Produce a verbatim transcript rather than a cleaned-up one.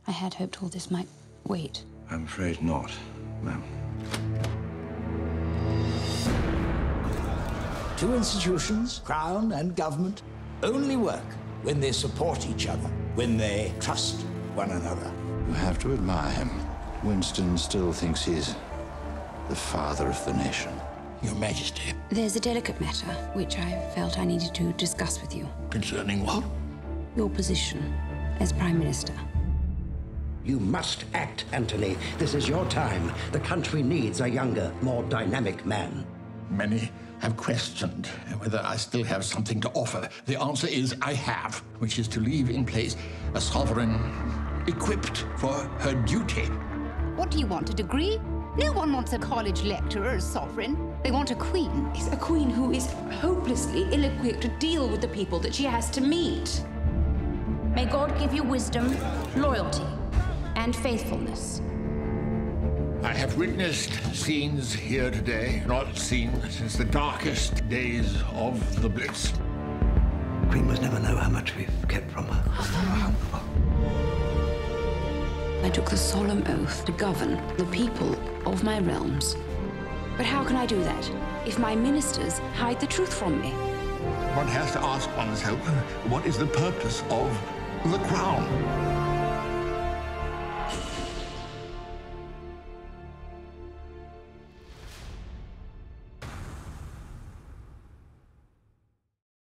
I had hoped all this might wait. I'm afraid not, ma'am. Two institutions, Crown and government, only work when they support each other, when they trust one another. You have to admire him. Winston still thinks he's the father of the nation. Your Majesty. There's a delicate matter which I felt I needed to discuss with you. Concerning what? Your position as Prime Minister. You must act, Anthony. This is your time. The country needs a younger, more dynamic man. Many have questioned whether I still have something to offer. The answer is I have, which is to leave in place a sovereign equipped for her duty. What do you want, a degree? No one wants a college lecturer as sovereign. They want a queen. It's a queen who is hopelessly ill-equipped to deal with the people that she has to meet. May God give you wisdom, loyalty, and faithfulness. I have witnessed scenes here today not seen since the darkest days of the Blitz. Queen must never know how much we've kept from her. I took the solemn oath to govern the people of my realms. But how can I do that if my ministers hide the truth from me? One has to ask oneself, what is the purpose of the crown?